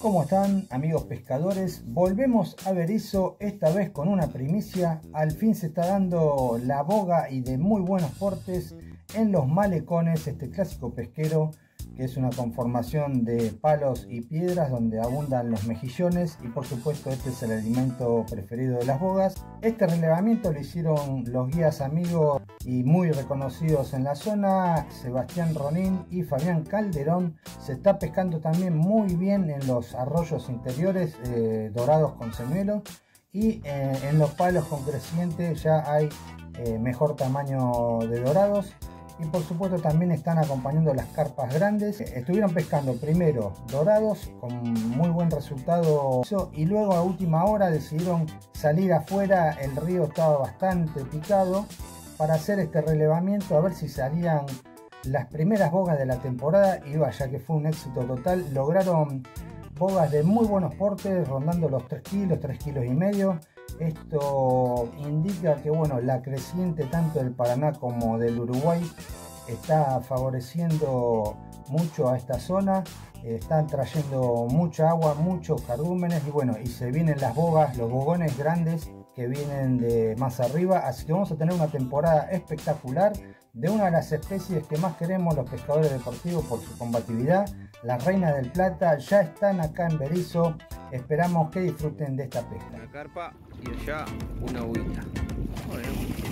¿Cómo están, amigos pescadores? Volvemos a Berisso, esta vez con una primicia. Al fin se está dando la boga y de muy buenos portes en los malecones, este clásico pesquero que es una conformación de palos y piedras donde abundan los mejillones, y por supuesto este es el alimento preferido de las bogas. Este relevamiento lo hicieron los guías amigos y muy reconocidos en la zona, Sebastián Ronin y Fabián Calderón. Se está pescando también muy bien en los arroyos interiores dorados con señuelo, y en los palos con creciente ya hay mejor tamaño de dorados. Y por supuesto también están acompañando las carpas grandes. Estuvieron pescando primero dorados con muy buen resultado, y luego a última hora decidieron salir afuera. El río estaba bastante picado para hacer este relevamiento, a ver si salían las primeras bogas de la temporada, y vaya que fue un éxito total. Lograron bogas de muy buenos portes, rondando los 3 kilos, 3 kilos y medio. Esto indica que bueno, la creciente tanto del Paraná como del Uruguay está favoreciendo mucho a esta zona. Están trayendo mucha agua, muchos cardúmenes, y bueno, y se vienen las bogas, los bogones grandes que vienen de más arriba. Así que vamos a tener una temporada espectacular de una de las especies que más queremos los pescadores deportivos por su combatividad. Las reinas del plata ya están acá en Berisso. Esperamos que disfruten de esta pesca. Una carpa y allá una agüita. Bueno,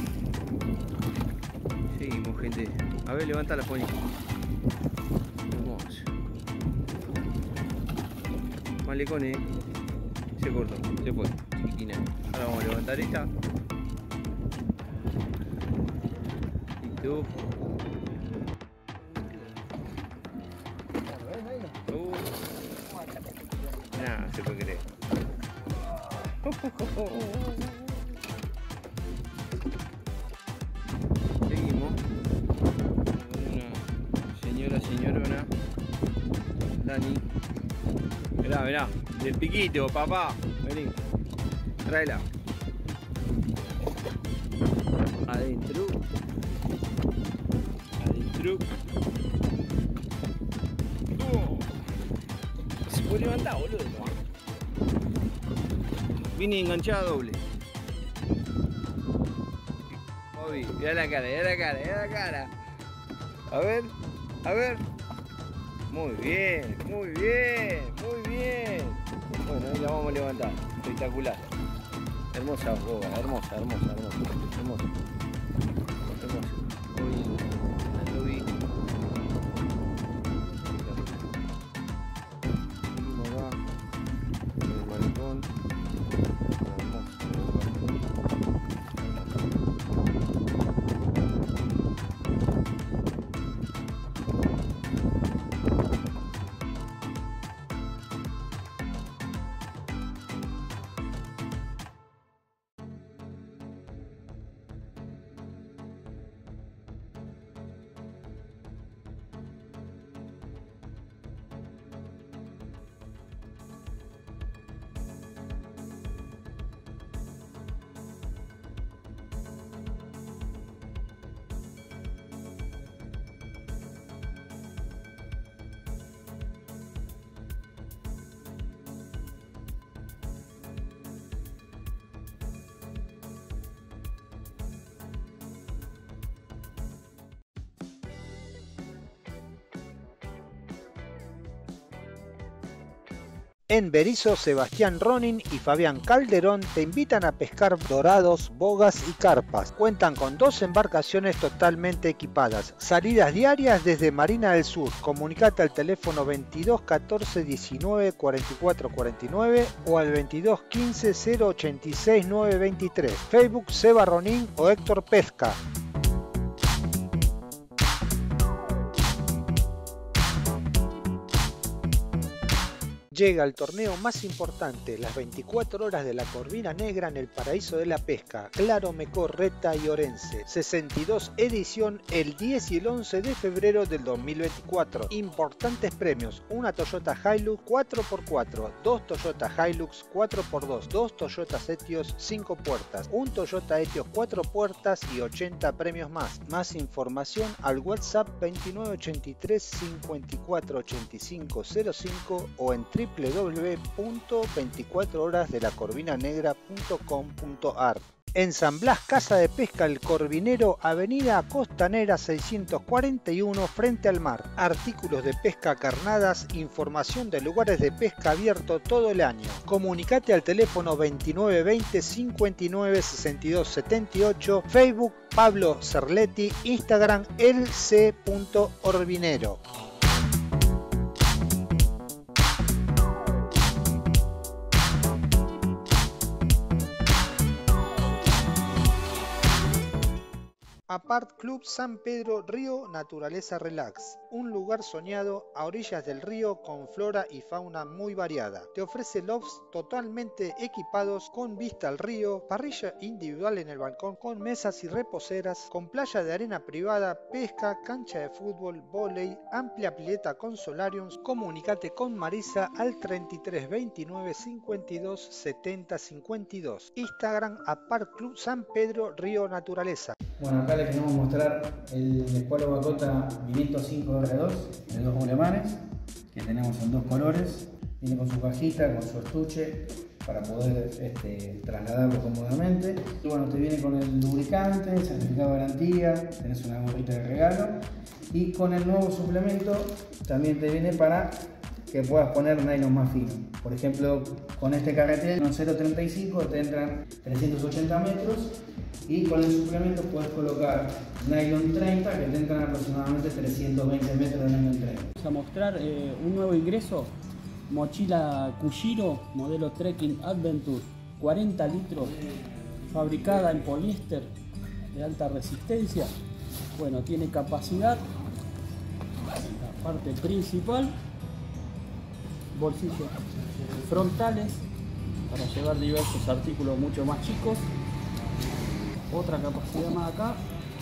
seguimos, gente. A ver, levanta la pony. Hermoso. Malecón, se cortó, se fue, chiquitina. Ahora vamos a levantar esta. Listo. Nah, se puede creer. Seguimos. Una señorona. Dani. Mirá, del piquito, papá. Vení. Tráela. Adentro. Se puede levantar, boludo. Vine enganchada doble. Bobby, mirá la cara. A ver. Muy bien. Bueno, ahí la vamos a levantar. Espectacular. Hermosa boga, hermosa. Hoy En Berisso, Sebastián Ronin y Fabián Calderón te invitan a pescar dorados, bogas y carpas. Cuentan con 2 embarcaciones totalmente equipadas. Salidas diarias desde Marina del Sur. Comunicate al teléfono 22 14 19 44 49 o al 22 15 086 923. Facebook Seba Ronin o Héctor Pesca. Llega el torneo más importante, las 24 horas de la Corvina Negra en el paraíso de la pesca, Claro, Mecor, Reta y Orense. 62 edición el 10 y el 11 de febrero del 2024. Importantes premios, una Toyota Hilux 4x4, 2 Toyota Hilux 4x2, 2 Toyota Etios 5 puertas, un Toyota Etios 4 puertas y 80 premios más. Más información al WhatsApp 2983 548505 o en www.24horasdelacorvinanegra.com.ar. En San Blas, Casa de Pesca El Corvinero, Avenida Costanera 641, frente al mar. Artículos de pesca, carnadas, información de lugares de pesca abierto todo el año. Comunicate al teléfono 2920 59 62 78, Facebook Pablo Cerletti, Instagram elc.orvinero. Apart Club San Pedro Río Naturaleza Relax, un lugar soñado a orillas del río con flora y fauna muy variada. Te ofrece lofts totalmente equipados con vista al río, parrilla individual en el balcón con mesas y reposeras, con playa de arena privada, pesca, cancha de fútbol, vóley, amplia pileta con solariums. Comunicate con Marisa al 33 29 52 70 52. Instagram Apart Club San Pedro Río Naturaleza. Bueno, acá les queremos mostrar el escualo Bacota 505 R2 de 2 bulemanes que tenemos en 2 colores. Viene con su cajita, con su estuche para poder trasladarlo cómodamente. Y bueno, te viene con el lubricante, el certificado de garantía, tenés una gorrita de regalo y con el nuevo suplemento también te viene para que puedas poner nylon más fino. Por ejemplo, con este carretel con 0.35 te entran 380 metros. Y con el suplemento puedes colocar nylon 30 que te entran aproximadamente 320 metros de nylon 30. Vamos a mostrar un nuevo ingreso, mochila Kushiro, modelo Trekking Adventure, 40 litros, fabricada en poliéster de alta resistencia. Bueno, tiene capacidad, la parte principal, bolsillos frontales para llevar diversos artículos mucho más chicos. Otra capacidad más acá,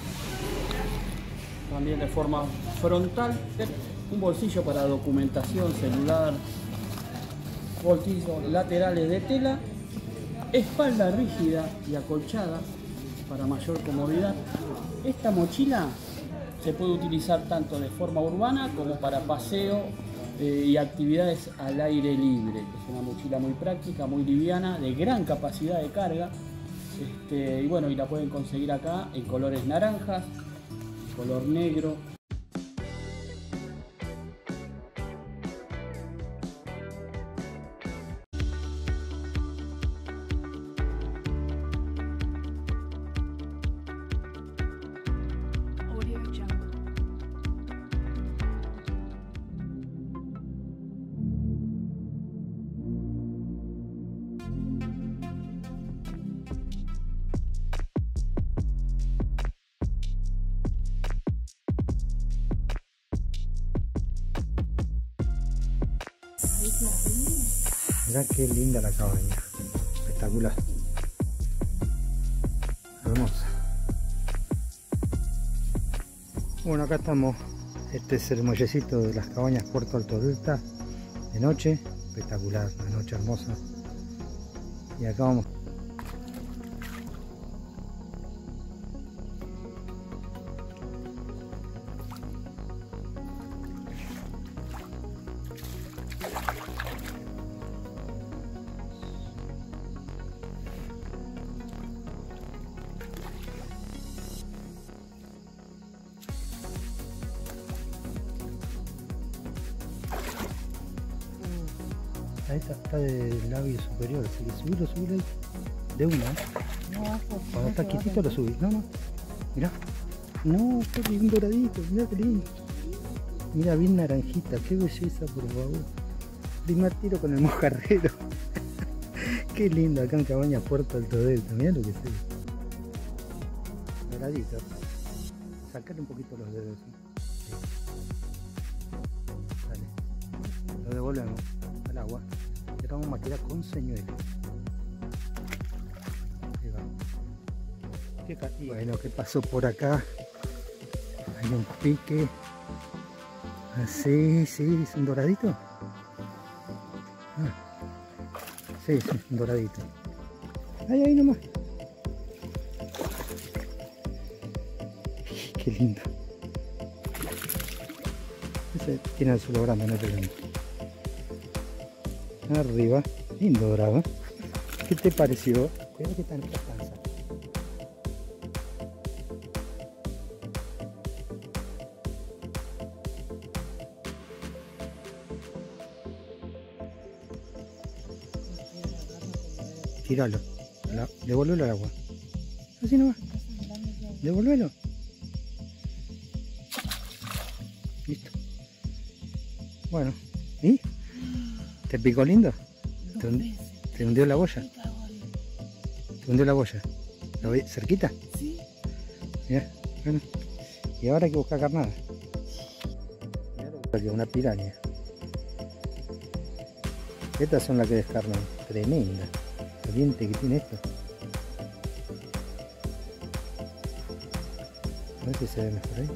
también de forma frontal, un bolsillo para documentación, celular, bolsillos laterales de tela, espalda rígida y acolchada para mayor comodidad. Esta mochila se puede utilizar tanto de forma urbana como para paseo y actividades al aire libre. Es una mochila muy práctica, muy liviana, de gran capacidad de carga. Y bueno, y la pueden conseguir acá en colores naranjas, color negro. Mirá qué linda la cabaña, espectacular, hermosa. Bueno, acá estamos, este es el muellecito de las cabañas Puerto Alto Delta, de noche, espectacular, una noche hermosa. Y acá vamos. Ahí está del labio superior, así que subilo ahí. De una, ¿eh? Cuando está quietito lo subís, no. Mirá. No, está bien doradito, mirá qué lindo. Mira, bien naranjita, qué belleza, por favor. Primer tiro con el mojarrero. Qué lindo acá en Cabaña Puerto Alto Delta, mirá lo que se ve. Doradito. Sacarle un poquito los dedos. ¿Sí? Dale. Lo devolvemos al agua. Y ahora vamos a tirar con señuelo. Ahí va. Bueno, ¿qué pasó por acá? Hay un pique. Así, sí, es un doradito. Ah. Sí, un doradito. Ahí nomás. Qué lindo. Ese tiene el suelo grande, no hay problema. Arriba, lindo dorado. ¿Qué te pareció? Espera que tanta panza. Tíralo, devuélvelo al agua. Así nomás. Devuélvelo. Listo. Bueno, ¿y? ¿Te picó lindo? ¿Te hundió la boya? ¿Te hundió la boya? ¿Lo ves cerquita? Sí. Mirá, bueno. Y ahora hay que buscar carnada. Mirá, una piraña. Estas son las que descarnan. Tremenda. El diente que tiene esto. A ver si se ve mejor ahí.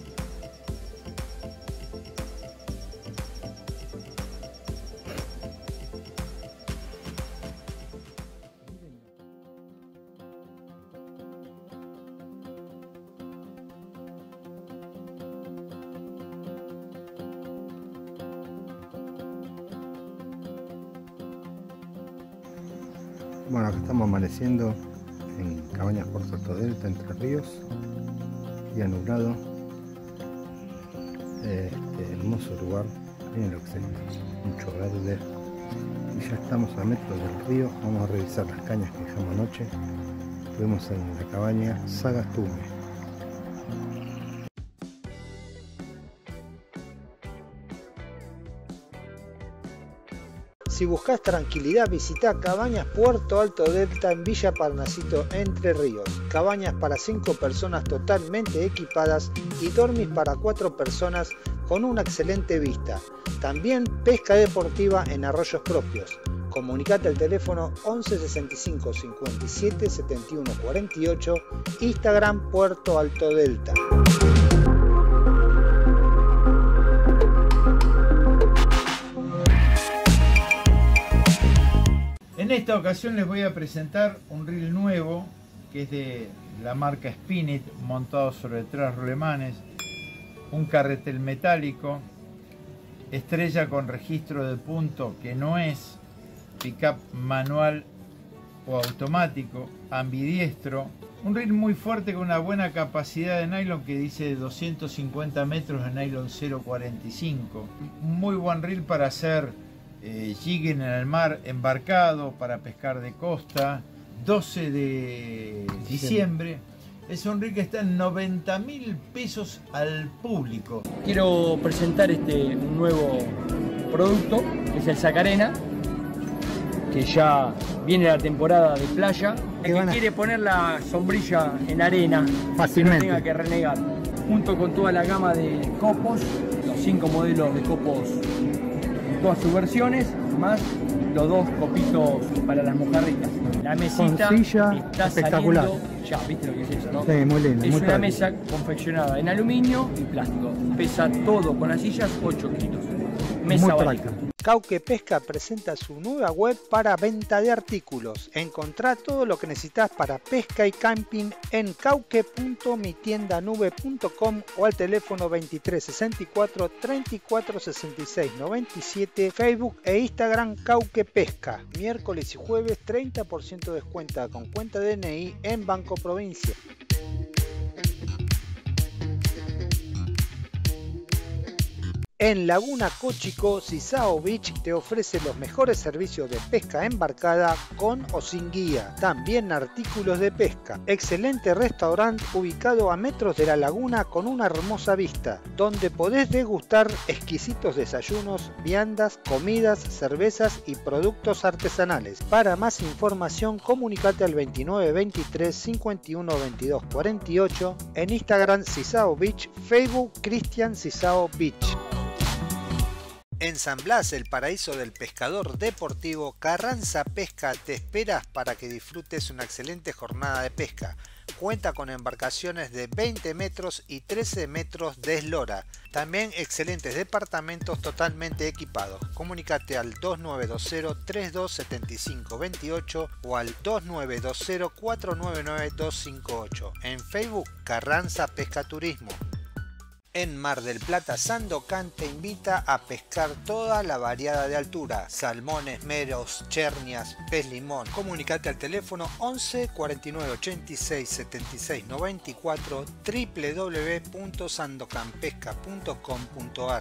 Bueno, acá estamos amaneciendo en Cabañas Puerto Alto Delta, Entre Ríos, día nublado. Hermoso lugar, miren lo que se ve, mucho verde. Y ya estamos a metros del río. Vamos a revisar las cañas que dejamos anoche. Estuvimos en la cabaña Sagastume. Si buscas tranquilidad, visita Cabañas Puerto Alto Delta en Villa Parnasito, Entre Ríos. Cabañas para 5 personas totalmente equipadas y dormis para 4 personas con una excelente vista. También pesca deportiva en arroyos propios. Comunicate al teléfono 11 65 57 71 48, Instagram Puerto Alto Delta. En esta ocasión les voy a presentar un reel nuevo que es de la marca Spinit, montado sobre 3 rolemanes, un carretel metálico, estrella con registro de punto que no es pickup manual o automático, ambidiestro, un reel muy fuerte con una buena capacidad de nylon que dice 250 metros de nylon 0.45, un muy buen reel para hacer jigging en el mar embarcado, para pescar de costa. 12 de diciembre. Es un reel que está en 90.000 pesos al público. Quiero presentar un nuevo producto, que es el Sacarena, que ya viene la temporada de playa. El que quiere poner la sombrilla en arena, fácilmente, que no tenga que renegar. Junto con toda la gama de copos, los 5 modelos de copos, todas sus versiones, más los 2 copitos para las mojarritas. La mesita está espectacular. Saliendo, ya, viste lo que es eso, ¿no? Sí, muy lindo. Es muy una mesa confeccionada en aluminio y plástico. Pesa todo con las sillas 8 kilos. Mesa válida. Cauque Pesca presenta su nueva web para venta de artículos. Encontrá todo lo que necesitas para pesca y camping en cauque.mitiendanube.com o al teléfono 23 64 34 66 97, Facebook e Instagram Cauque Pesca. Miércoles y jueves 30% de descuento con cuenta DNI en Banco Provincia. En Laguna Cochico, Sisao Beach te ofrece los mejores servicios de pesca embarcada con o sin guía. También artículos de pesca. Excelente restaurante ubicado a metros de la laguna con una hermosa vista, donde podés degustar exquisitos desayunos, viandas, comidas, cervezas y productos artesanales. Para más información, comunicate al 29 23 51 22 48, en Instagram Sisao Beach, Facebook Cristian Sisao Beach. En San Blas, el paraíso del pescador deportivo, Carranza Pesca te esperas para que disfrutes una excelente jornada de pesca. Cuenta con embarcaciones de 20 metros y 13 metros de eslora. También excelentes departamentos totalmente equipados. Comunícate al 2920 3275 28 o al 2920 499 258. En Facebook, Carranza Pesca Turismo. En Mar del Plata, Sandokan te invita a pescar toda la variada de altura: salmones, meros, chernias, pez limón. Comunicate al teléfono 11 49 86 76 94 www.sandokanpesca.com.ar.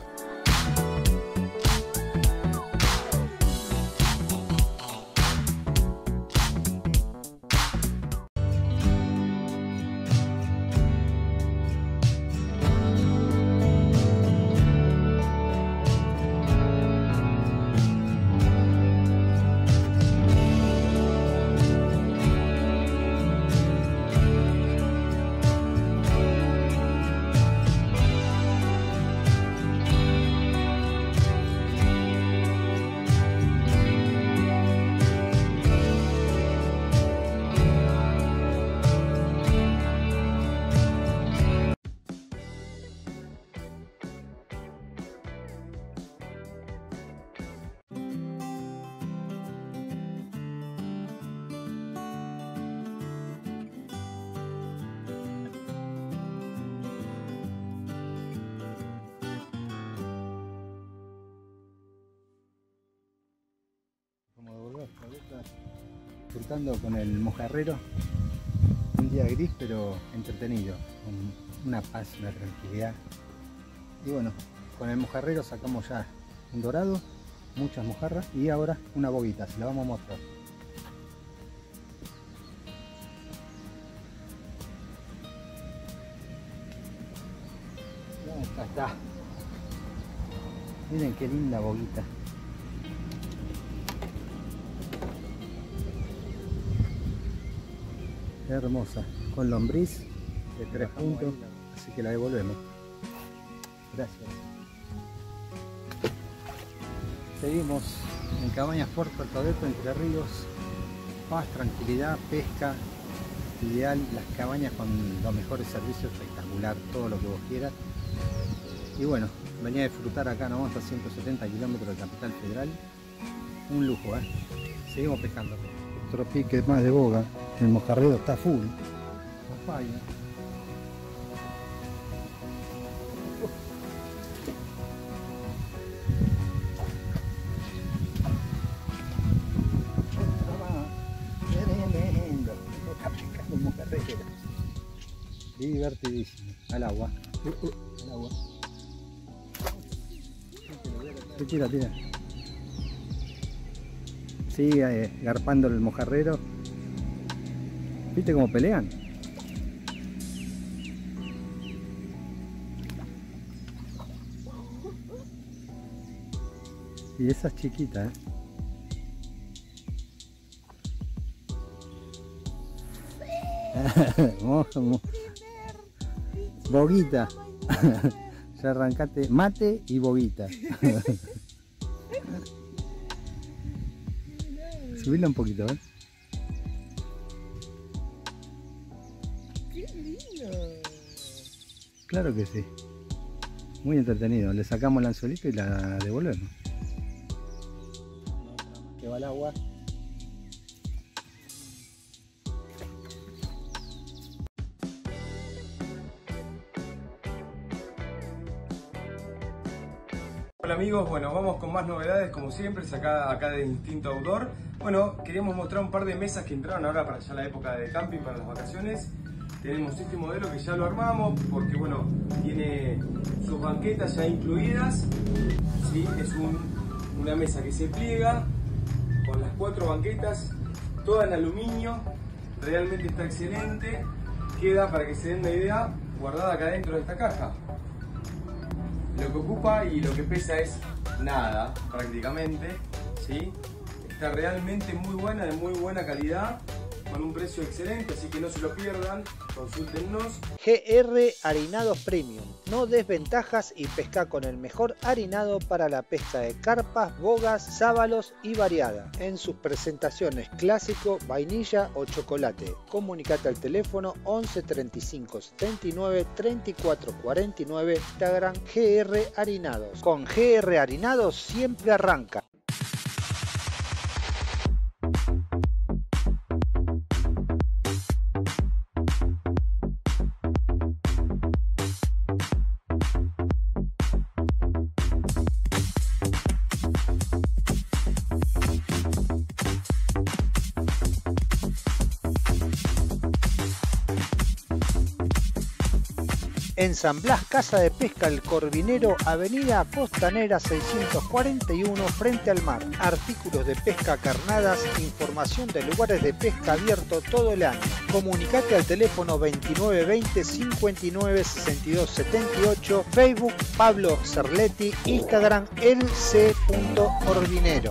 Disfrutando con el mojarrero, un día gris pero entretenido, con una paz, una tranquilidad. Y bueno, con el mojarrero sacamos ya un dorado, muchas mojarras y ahora una boguita, se la vamos a mostrar. Acá está. Miren qué linda boguita. Hermosa, con lombriz de 3 puntos, así que la devolvemos. Gracias. Seguimos en Cabañas Puerto Altodeto, Entre Ríos. Paz, tranquilidad, pesca, ideal, las cabañas con los mejores servicios, espectacular, todo lo que vos quieras. Y bueno, venía a disfrutar acá nomás a 170 kilómetros de Capital Federal. Un lujo, Seguimos pescando. Otro pique más de boga. El mojarrero está full. Papaya. Tremendo. Está pescando un mojarrero. Divertidísimo. Al agua. Al agua. Tira. Sigue garpando el mojarrero. ¿Viste cómo pelean? Y esa es chiquita, Boguita. Ya arrancaste mate y boguita. Subirla un poquito, ¡Qué lindo! Claro que sí. Muy entretenido. Le sacamos el anzuelito y la devolvemos. Que va al agua. Hola amigos, bueno, vamos con más novedades como siempre, acá de Instinto Outdoor. Bueno, queríamos mostrar un par de mesas que entraron ahora para ya la época de camping, para las vacaciones. Tenemos este modelo que ya lo armamos porque bueno, tiene sus banquetas ya incluidas. ¿Sí? Es una mesa que se pliega con las 4 banquetas, toda en aluminio. Realmente está excelente. Queda, para que se den una idea, guardada acá dentro de esta caja. Lo que ocupa y lo que pesa es nada, prácticamente, ¿sí? Está realmente muy buena, de muy buena calidad, con un precio excelente, así que no se lo pierdan, consúltennos. GR Harinados Premium. No des ventajas y pesca con el mejor harinado para la pesca de carpas, bogas, sábalos y variada. En sus presentaciones clásico, vainilla o chocolate. Comunicate al teléfono 11 35 79 34 49, Instagram GR Harinados. Con GR Harinados siempre arranca. En San Blas, Casa de Pesca El Corvinero, Avenida Costanera 641, frente al mar. Artículos de pesca, carnadas, información de lugares de pesca abierto todo el año. Comunicate al teléfono 2920 59 62 78, Facebook Pablo Cerletti, Instagram elc.corvinero.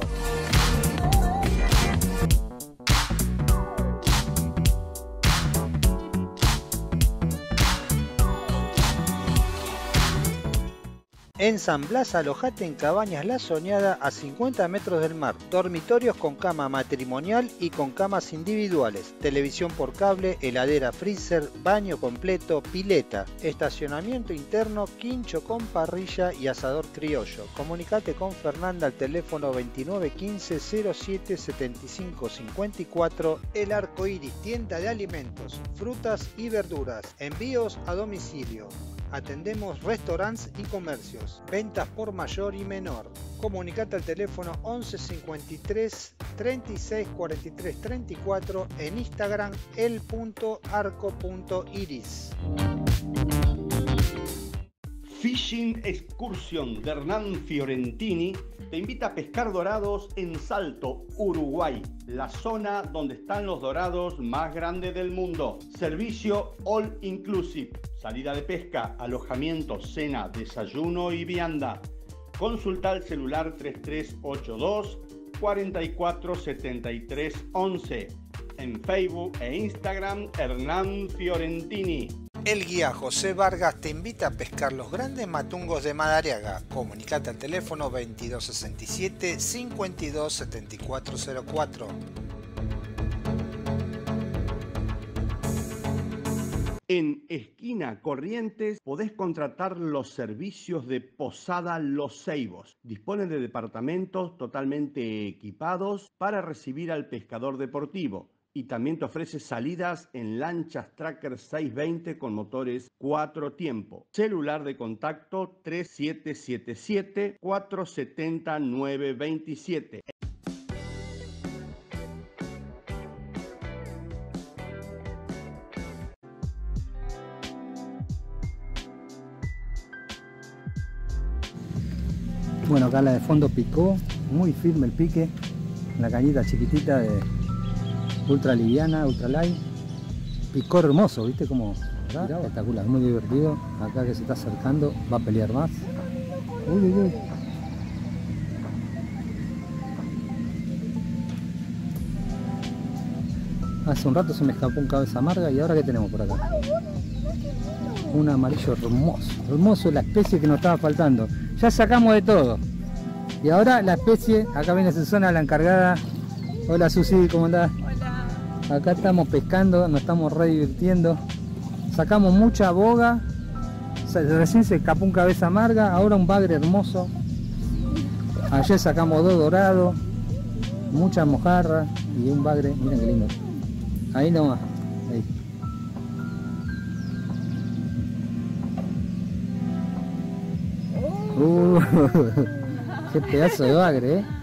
En San Blas, alojate en Cabañas La Soñada a 50 metros del mar. Dormitorios con cama matrimonial y con camas individuales. Televisión por cable, heladera freezer, baño completo, pileta. Estacionamiento interno, quincho con parrilla y asador criollo. Comunicate con Fernanda al teléfono 2915 07 75 54. El Arco Iris, tienda de alimentos, frutas y verduras. Envíos a domicilio. Atendemos restaurantes y comercios. Ventas por mayor y menor. Comunicate al teléfono 11 53 36 43 34. En Instagram el.arco.iris. Fishing Excursion de Hernán Fiorentini te invita a pescar dorados en Salto, Uruguay, la zona donde están los dorados más grandes del mundo. Servicio all inclusive, salida de pesca, alojamiento, cena, desayuno y vianda. Consulta al celular 3382 44 73 11. En Facebook e Instagram Hernán Fiorentini. El guía José Vargas te invita a pescar los grandes matungos de Madariaga. Comunicate al teléfono 2267 52 7404. En Esquina Corrientes podés contratar los servicios de Posada Los Ceibos. Dispone de departamentos totalmente equipados para recibir al pescador deportivo. Y también te ofrece salidas en lanchas Tracker 620 con motores 4 tiempo. Celular de contacto 3777 470 927. Bueno, acá la de fondo picó, muy firme el pique, la cañita chiquitita de ultra liviana, ultra light, picó hermoso, ¿viste? Como espectacular, muy divertido. Acá que se está acercando, va a pelear más. Uy, uy, uy. Hace un rato se me escapó un cabeza amarga y ahora ¿qué tenemos por acá? Un amarillo hermoso, hermoso, la especie que nos estaba faltando. Ya sacamos de todo. Y ahora la especie, acá viene Susana, la encargada. Hola Susi, ¿cómo andás? Hola. Acá estamos pescando, nos estamos re divirtiendo. Sacamos mucha boga. Recién se escapó un cabeza amarga, ahora un bagre hermoso. Ayer sacamos 2 dorados, mucha mojarra y un bagre, miren qué lindo. Ahí nomás, ahí. Qué pedazo de bagre, ¿eh?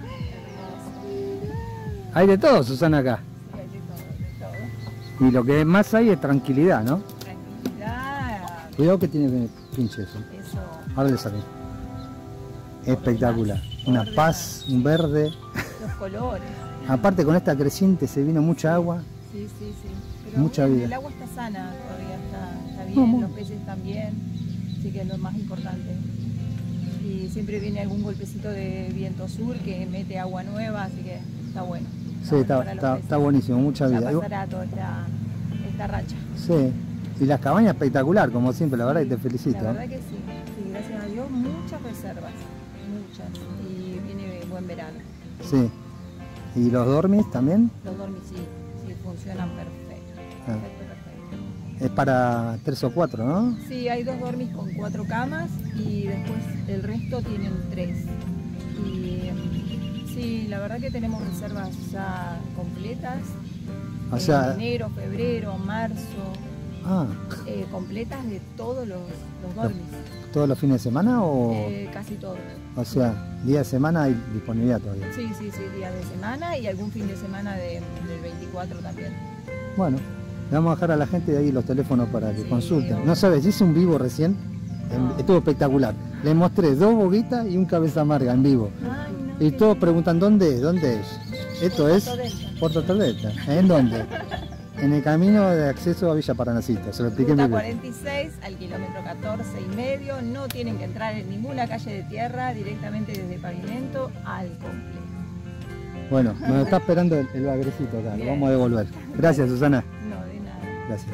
Hay de todo, Susana, acá. Sí, hay de todo. Y lo que más hay es tranquilidad, ¿no? Tranquilidad. Cuidado que tiene pinche eso. Eso. Ahora le saqué. Espectacular. Una paz, un verde. Los colores. Aparte con esta creciente se vino mucha agua. Sí, sí, sí. Pero Mucha bien, vida. el agua está sana todavía, está bien, los peces están bien, así que es lo más importante. Y siempre viene algún golpecito de viento sur que mete agua nueva, así que está bueno. Sí, está buenísimo, mucha Ya vida. pasará toda esta racha. Sí. Y las cabañas espectacular, como siempre, la verdad que te felicito. La verdad que sí, sí, gracias a Dios, muchas reservas, muchas, y viene buen verano. Sí. ¿Y los dormis también? Los dormis sí, sí, funcionan perfecto. Ah. Perfecto, perfecto. Es para 3 o 4, ¿no? Sí, hay 2 dormis con 4 camas y después el resto tienen 3. Y sí, la verdad que tenemos reservas ya completas. O sea, enero, febrero, marzo, ah, completas de todos los dormis. ¿todos los fines de semana o...? Casi todos. O sea, día de semana hay disponibilidad todavía. Sí, sí, sí, días de semana y algún fin de semana del 24 también. Bueno, Le vamos a dejar a la gente de ahí los teléfonos para que consulten. No sabes, hice un vivo recién, estuvo espectacular. Le mostré 2 boguitas y un cabeza amarga en vivo. Ay, no, Y todos preguntan, ¿dónde es? ¿Dónde es? Esto es Puerto Delta. ¿En dónde? En el camino de acceso a Villa Paranacito. Se lo expliqué Ruta muy bien. 46 al kilómetro 14,5. No tienen que entrar en ninguna calle de tierra, directamente desde pavimento al complejo. Bueno, nos está esperando el bagrecito acá, lo Bien. vamos a devolver. Gracias, Susana. No, de nada. Gracias.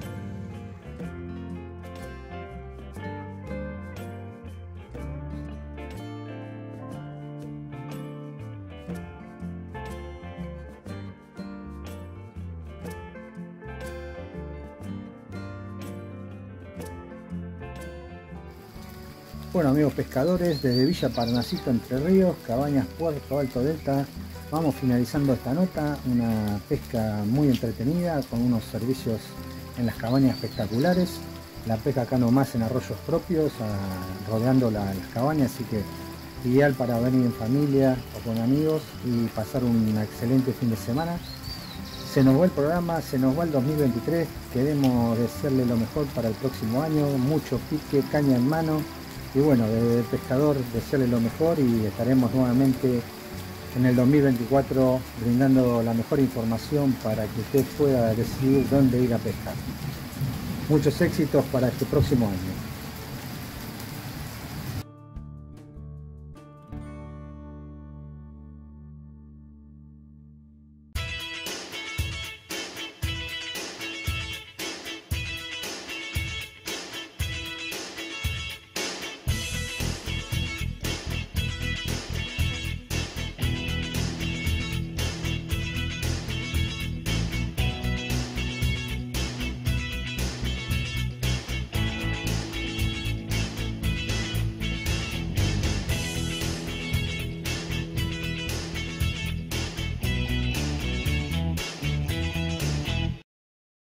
Bueno, amigos pescadores, desde Villa Paranacito, Entre Ríos, Cabañas, Puerto Alto Delta, vamos finalizando esta nota, una pesca muy entretenida con unos servicios en las cabañas espectaculares, la pesca acá nomás en arroyos propios, rodeando las cabañas, así que ideal para venir en familia o con amigos y pasar un excelente fin de semana. Se nos va el programa, se nos va el 2023, queremos desearle lo mejor para el próximo año, mucho pique, caña en mano. Y bueno, desde el pescador desearle lo mejor y estaremos nuevamente en el 2024 brindando la mejor información para que usted pueda decidir dónde ir a pescar. Muchos éxitos para este próximo año.